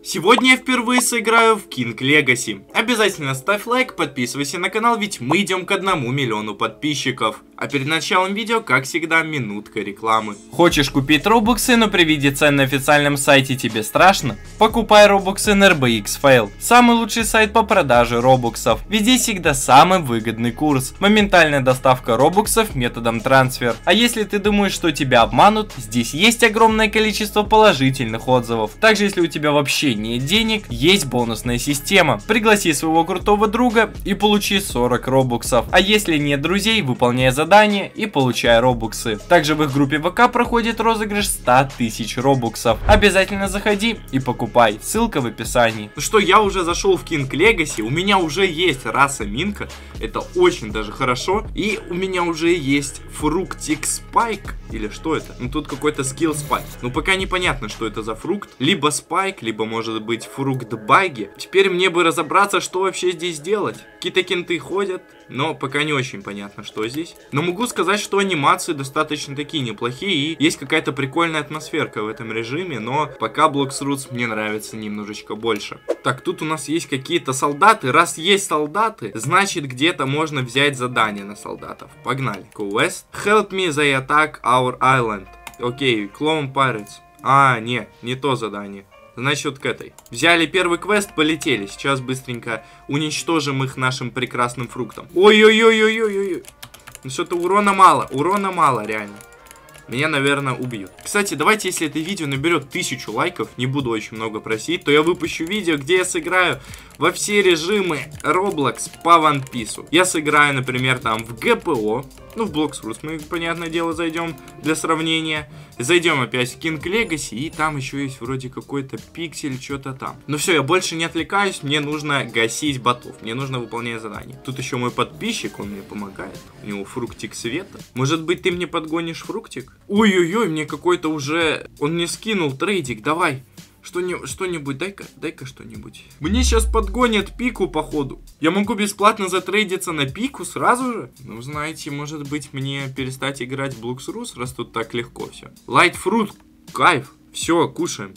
Сегодня я впервые сыграю в King Legacy. Обязательно ставь лайк, подписывайся на канал, ведь мы идем к 1 миллиону подписчиков. А перед началом видео, как всегда, минутка рекламы. Хочешь купить робоксы, но при виде цен на официальном сайте тебе страшно? Покупай робоксы на RBX Fail. Самый лучший сайт по продаже робоксов. Ведь здесь всегда самый выгодный курс. Моментальная доставка робоксов методом трансфер. А если ты думаешь, что тебя обманут, здесь есть огромное количество положительных отзывов. Также, если у тебя вообще нет денег, есть бонусная система. Пригласи своего крутого друга и получи 40 робоксов. А если нет друзей, выполняй задание и получай робоксы. Также в их группе ВК проходит розыгрыш 100 тысяч робоксов. Обязательно заходи и покупай. Ссылка в описании. Ну что, я уже зашел в King Legacy. У меня уже есть раса Минка. Это очень даже хорошо. И у меня уже есть фруктик Спайк. Или что это? Ну тут какой-то скилл Спайк. Ну пока непонятно, что это за фрукт. Либо Спайк, либо может быть фрукт Баги. Теперь мне бы разобраться, что вообще здесь делать. Какие-то кенты ходят, но пока не очень понятно, что здесь. Но могу сказать, что анимации достаточно такие неплохие. И есть какая-то прикольная атмосферка в этом режиме. Но пока Blox Fruits мне нравится немножечко больше. Так, тут у нас есть какие-то солдаты. Раз есть солдаты, значит где-то можно взять задание на солдатов. Погнали. Quest. Help me they attack our island. Окей, Clone Pirates. А, не то задание. Значит, вот к этой. Взяли первый квест, полетели. Сейчас быстренько уничтожим их нашим прекрасным фруктом. Ой-ой-ой-ой-ой-ой. Ну что-то урона мало, реально. Меня, наверное, убьют. Кстати, давайте, если это видео наберет 1000 лайков, не буду очень много просить, то я выпущу видео, где я сыграю во все режимы Roblox по One Piece. Я сыграю, например, там в ГПО, ну, в Blox Fruits мы, понятное дело, зайдем для сравнения. Зайдем опять в King Legacy, и там еще есть вроде какой-то пиксель, что-то там. Ну все, я больше не отвлекаюсь, мне нужно гасить ботов, мне нужно выполнять задание. Тут еще мой подписчик, он мне помогает. У него фруктик света. Может быть, ты мне подгонишь фруктик? Ой-ой-ой, мне какой-то уже... Он мне скинул трейдик, давай. Что-нибудь, дай-ка что-нибудь. Мне сейчас подгонят пику, походу. Я могу бесплатно затрейдиться на пику сразу же? Ну, знаете, может быть, мне перестать играть в Blox Fruits, раз тут так легко все. Light Fruit, кайф. Все, кушаем.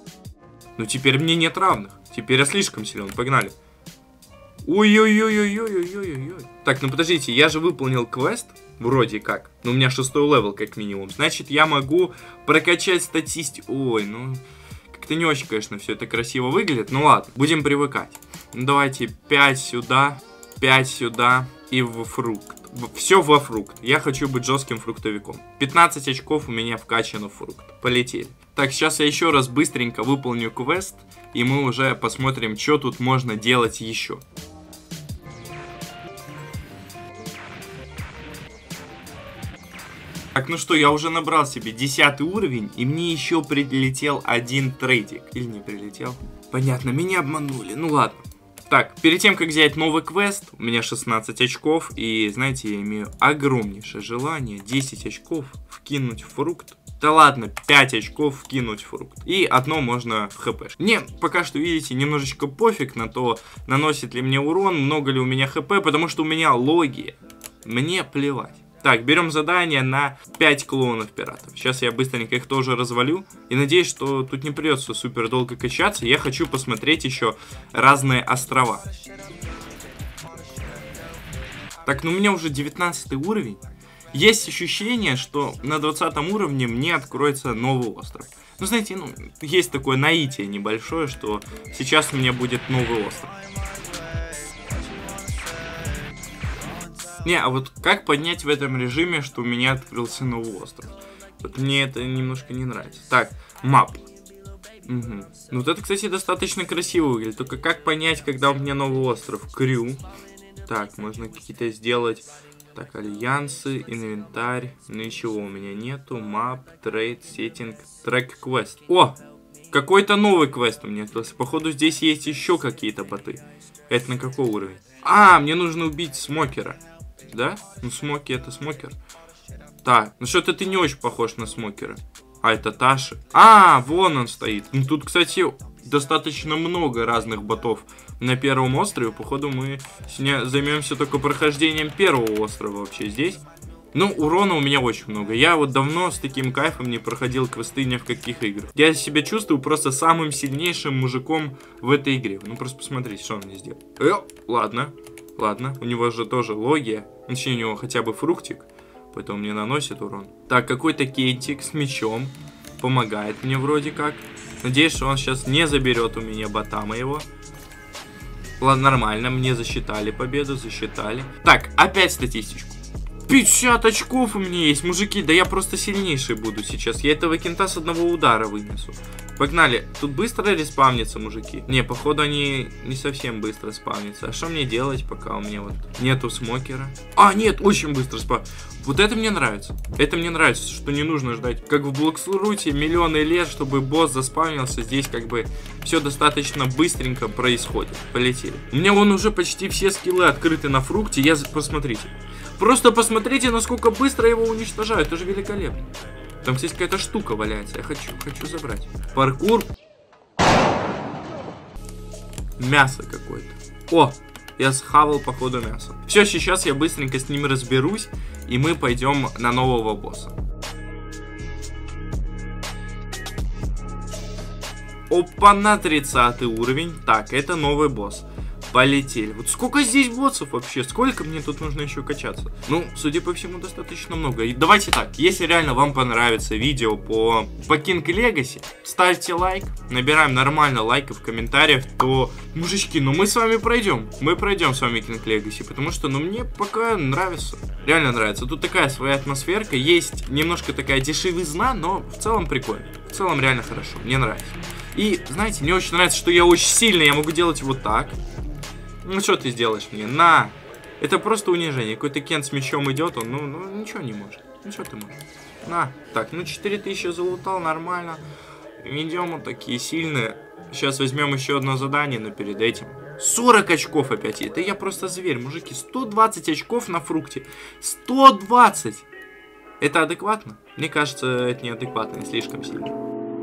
Ну, теперь мне нет равных. Теперь я слишком силен, погнали. Ой-ой-ой-ой-ой-ой-ой-ой. Так, ну подождите, я же выполнил квест. Вроде как. Но у меня 6-й левел, как минимум. Значит, я могу прокачать статистику. Ой, ну... Это не очень, конечно, все это красиво выглядит. Ну ладно, будем привыкать. Ну, давайте 5 сюда и в фрукт. Все во фрукт. Я хочу быть жестким фруктовиком. 15 очков у меня вкачано в фрукт. Полетели. Так, сейчас я еще раз быстренько выполню квест. И мы уже посмотрим, что тут можно делать еще. Так, ну что, я уже набрал себе 10 уровень, и мне еще прилетел один трейдик. Или не прилетел? Понятно, меня обманули, ну ладно. Так, перед тем, как взять новый квест, у меня 16 очков, и, знаете, я имею огромнейшее желание 10 очков вкинуть в фрукт. Да ладно, 5 очков вкинуть в фрукт. И одно можно в хп. Мне пока что, видите, немножечко пофиг на то, наносит ли мне урон, много ли у меня хп, потому что у меня логи. Мне плевать. Так, берем задание на 5 клонов пиратов. Сейчас я быстренько их тоже развалю. И надеюсь, что тут не придется супер долго качаться. Я хочу посмотреть еще разные острова. Так, ну у меня уже 19 уровень. Есть ощущение, что на 20 уровне мне откроется новый остров. Ну, знаете, ну, есть такое наитие небольшое, что сейчас у меня будет новый остров. Не, а вот как поднять в этом режиме, что у меня открылся новый остров? Вот мне это немножко не нравится. Так, мап. Угу. Ну вот это, кстати, достаточно красиво выглядит. Только как понять, когда у меня новый остров? Крю. Так, можно какие-то сделать. Так, альянсы, инвентарь. Ничего у меня нету. Мап, трейд, сеттинг, трек, квест. О! Какой-то новый квест у меня открылся. Походу, здесь есть еще какие-то боты. Это на какой уровень? А, мне нужно убить смокера. Да? Ну, Смоки это смокер. Так, ну что-то ты не очень похож на смокера. А, это Таши. А, вон он стоит. Ну, тут, кстати, достаточно много разных ботов на первом острове. Походу, мы сегодня займемся только прохождением первого острова вообще здесь. Ну, урона у меня очень много. Я вот давно с таким кайфом не проходил квесты ни в каких играх. Я себя чувствую просто самым сильнейшим мужиком в этой игре. Ну, просто посмотрите, что он мне сделал. Ладно, ладно. У него же тоже логия. Точнее, у него хотя бы фруктик. Поэтому мне наносит урон. Так, какой-то кентик с мечом. Помогает мне вроде как. Надеюсь, что он сейчас не заберет у меня бота моего. Ладно, нормально. Мне засчитали победу, засчитали. Так, опять статистичку. 50 очков у меня есть, мужики. Да я просто сильнейший буду сейчас. Я этого кента с одного удара вынесу. Погнали. Тут быстро респавнится, мужики? Не, походу они не совсем быстро спавнятся. А что мне делать, пока у меня вот нету смокера? А, нет, очень быстро спавнится. Вот это мне нравится. Это мне нравится, что не нужно ждать, как в Блоксруте, миллионы лет, чтобы босс заспавнился. Здесь как бы все достаточно быстренько происходит. Полетели. У меня вон уже почти все скиллы открыты на фрукте. Посмотрите. Просто посмотрите, насколько быстро его уничтожают. Это же великолепно. Там здесь какая-то штука валяется. Я хочу забрать. Паркур. Мясо какое-то. О, я схавал, походу, мясо. Все, сейчас я быстренько с ним разберусь. И мы пойдем на нового босса. Опа, на 30 уровень. Так, это новый босс. Полетели. Вот сколько здесь боссов вообще? Сколько мне тут нужно еще качаться? Ну, судя по всему, достаточно много. И давайте так, если реально вам понравится видео по King Legacy, ставьте лайк. Набираем нормально лайков в комментариях, то, мужички, ну мы с вами пройдем. Мы пройдем с вами King Legacy, потому что, ну, мне пока нравится. Реально нравится. Тут такая своя атмосферка. Есть немножко такая дешевизна, но в целом прикольно. В целом реально хорошо. Мне нравится. И, знаете, мне очень нравится, что я очень сильный. Я могу делать вот так. Ну что ты сделаешь мне? На! Это просто унижение. Какой-то Кент с мечом идет, он ну ничего не может. Ну что ты можешь? На! Так, ну 4000 залутал, нормально. Идем вот такие сильные. Сейчас возьмем еще одно задание, но перед этим 40 очков опять. Это я просто зверь, мужики. 120 очков на фрукте. 120! Это адекватно? Мне кажется, это неадекватно, слишком сильно.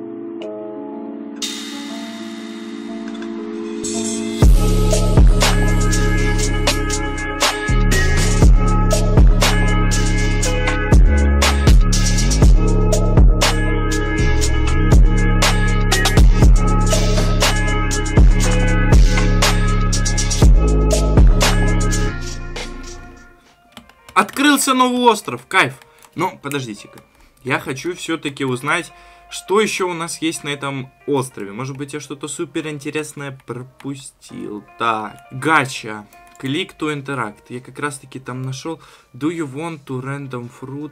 Открылся новый остров, кайф. Но подождите-ка, я хочу все-таки узнать, что еще у нас есть на этом острове. Может быть, я что-то супер интересное пропустил. Так, гача. Click to interact. Я как раз таки там нашел. Do you want to random fruit?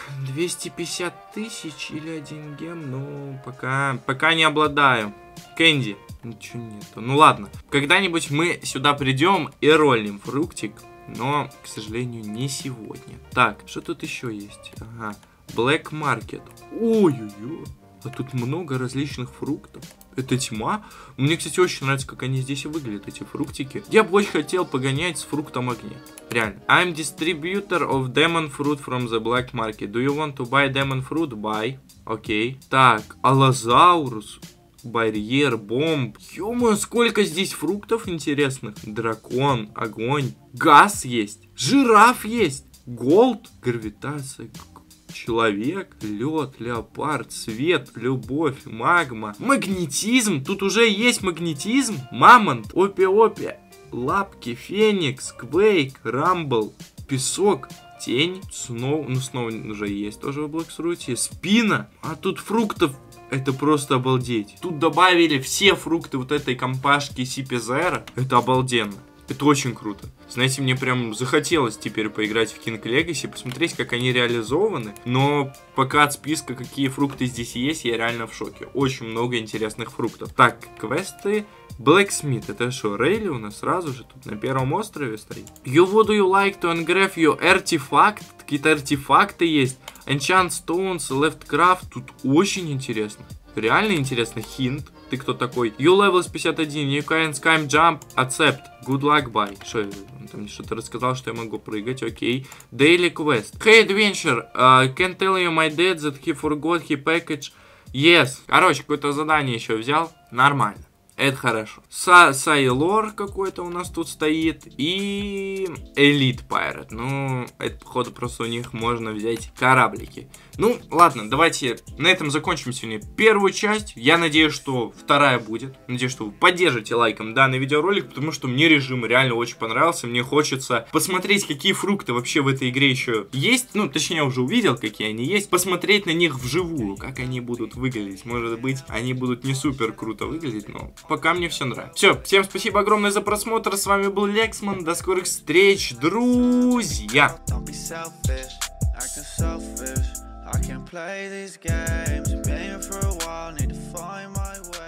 250 тысяч или 1 гем? Ну, пока не обладаю. Кэнди. Ничего нету. Ну ладно. Когда-нибудь мы сюда придем и роллим фруктик. Но, к сожалению, не сегодня. Так, что тут еще есть? Ага. Black Market. Ой-ой-ой. А тут много различных фруктов. Это тьма. Мне, кстати, очень нравится, как они здесь выглядят, эти фруктики. Я бы очень хотел погонять с фруктом огня. Реально. I'm distributor of demon fruit from the black market. Do you want to buy demon fruit? Buy. Окей. Так, Аллозаурус. Барьер, бомб. Ё-моё, сколько здесь фруктов интересных. Дракон, огонь. Газ есть. Жираф есть. Голд, гравитация. Человек, лед, леопард, свет, любовь, магма. Магнетизм. Тут уже есть магнетизм. Мамонт, опи-опи. Лапки, феникс, квейк, рамбл, песок. Тень, сноу. Ну, сноу уже есть тоже в Блоксруте. Спина. А тут фруктов. Это просто обалдеть. Тут добавили все фрукты вот этой компашки CPZR. Это обалденно. Это очень круто. Знаете, мне прям захотелось теперь поиграть в King Legacy, посмотреть, как они реализованы. Но пока от списка, какие фрукты здесь есть, я реально в шоке. Очень много интересных фруктов. Так, квесты. Blacksmith. Это что, Рейли у нас сразу же тут на первом острове стоит? Would you like to engrave your artifact? Какие-то артефакты есть. Enchant Stones, Left Craft. Тут очень интересно. Реально интересно. Хинт. Ты кто такой? You level 51. You can sky jump. Accept. Good luck, bye. Что он там мне что-то рассказал, что я могу прыгать. Окей. Daily quest. Hey, adventure. Can tell you my dad that he forgot he package. Yes. Короче, какое-то задание еще взял. Нормально. Это хорошо. Сайлор какой-то у нас тут стоит. И Elite Pirate. Ну, это, походу, просто у них можно взять кораблики. Ну, ладно, давайте на этом закончим сегодня первую часть. Я надеюсь, что вторая будет. Надеюсь, что вы поддержите лайком данный видеоролик, потому что мне режим реально очень понравился. Мне хочется посмотреть, какие фрукты вообще в этой игре еще есть. Ну, точнее, я уже увидел, какие они есть. Посмотреть на них вживую, как они будут выглядеть. Может быть, они будут не супер круто выглядеть, но пока мне все нравится. Все, всем спасибо огромное за просмотр. С вами был Лексман. До скорых встреч, друзья! I can't play these games, been here for a while, need to find my way.